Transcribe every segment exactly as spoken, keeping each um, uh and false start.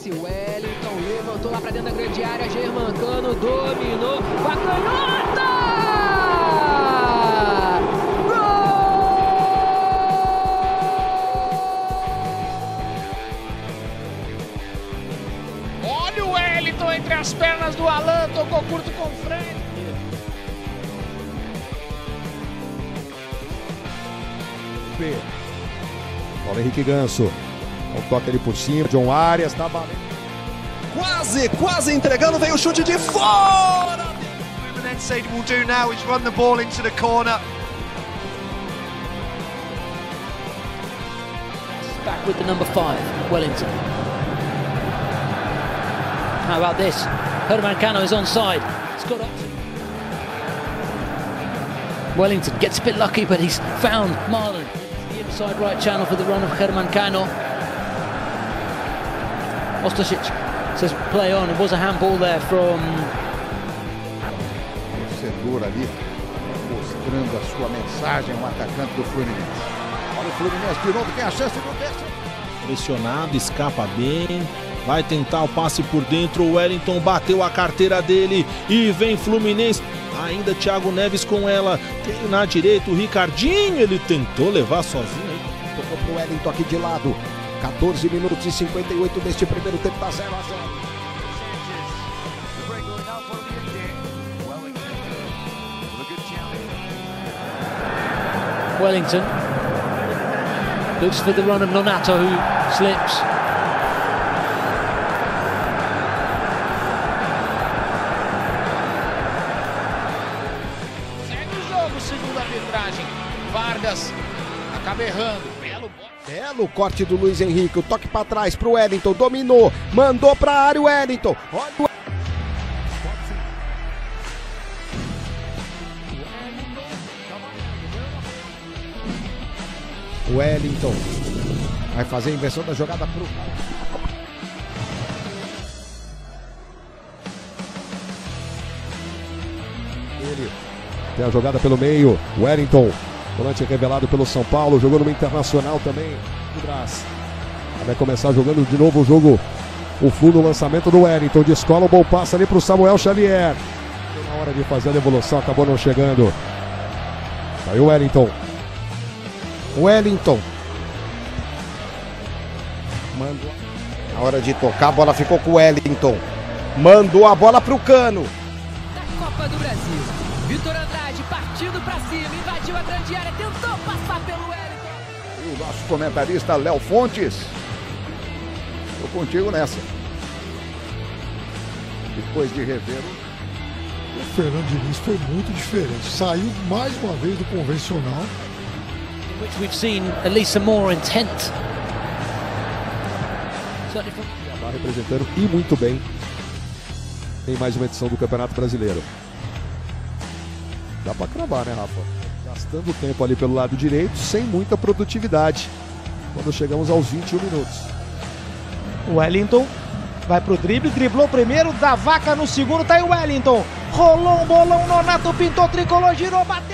lance, Wellington levantou lá pra dentro da grande área, Germancano dominou, com a canhota! Gol! Olha o Wellington entre as pernas do Alan, tocou curto com frente. Paulo Henrique Ganso. O toque ali por cima, John Arias, tá valendo. Quase, quase entregando, veio o chute de fora! What Fluminense will do now is run the ball into the corner. Back with the number five, Wellington. How about this? Germancano is onside. It's got up. Wellington gets a bit lucky, but he's found Marlon. The inside right channel for the run of Germancano. Ostasic says play on. It was a handball there from... Torcedor ali, mostrando a sua mensagem, um atacante do Fluminense. Olha o Fluminense de novo, tem a chance do terceiro. Pressionado, escapa bem, vai tentar o passe por dentro, o Wellington bateu a carteira dele e vem Fluminense. Ainda Thiago Neves com ela, tem na direita o Ricardinho, ele tentou levar sozinho. Tocou pro Wellington aqui de lado. quatorze minutos e cinquenta e oito deste primeiro tempo, tá zero a zero. Wellington looks for the run of Nonato, who slips. Segue o jogo, segundo a arbitragem. Vargas acaba errando. Belo bote. Belo corte do Luiz Henrique, o toque pra trás pro Wellington, dominou, mandou pra área o Wellington. Olha o Wellington vai fazer a inversão da jogada pro... Ele tem a jogada pelo meio, Wellington, volante revelado pelo São Paulo, jogou no Internacional também, o Brás. Vai começar jogando de novo o jogo, o Flu no lançamento do Wellington, descola o bom passe ali pro Samuel Xavier. Na hora de fazer a devolução, acabou não chegando. Saiu o Wellington. Wellington. Mandou. Na hora de tocar, a bola ficou com o Wellington. Mandou a bola pro Cano. Da Copa do Brasil. Vitor Andrade partindo pra cima, invadiu a grande área, tentou passar pelo Wellington. E o nosso comentarista Léo Fontes. Tô contigo nessa. Depois de rever o... O Fernando Diniz foi muito diferente. Saiu mais uma vez do convencional. Which we've seen at least some more intent. Está representando e muito bem em mais uma edição do Campeonato Brasileiro. Dá para cravar, né, Rafa? Gastando tempo ali pelo lado direito, sem muita produtividade. Quando chegamos aos vinte e um minutos. O Wellington vai pro drible, driblou primeiro, dá vaca no segundo, tá aí o Wellington. Rolou um bolão, Nonato pintou, tricolor, girou, bateu.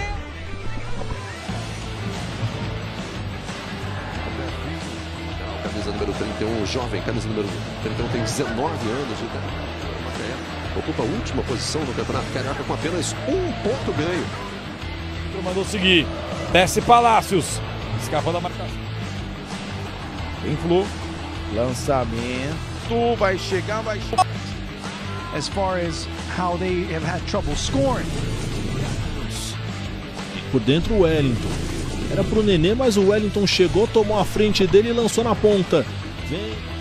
Camisa número trinta e um, jovem, camisa número trinta e um, tem dezenove anos de idade. Ocupa a última posição no Campeonato Carioca com apenas um ponto ganho. Mandou seguir, desce Palácios, escapando da marcação. Tem Flu, lançamento, vai chegar, vai chegar. As far as how they have had trouble scoring. Por dentro o Wellington. Era pro Nenê, mas o Wellington chegou, tomou a frente dele e lançou na ponta. Vem.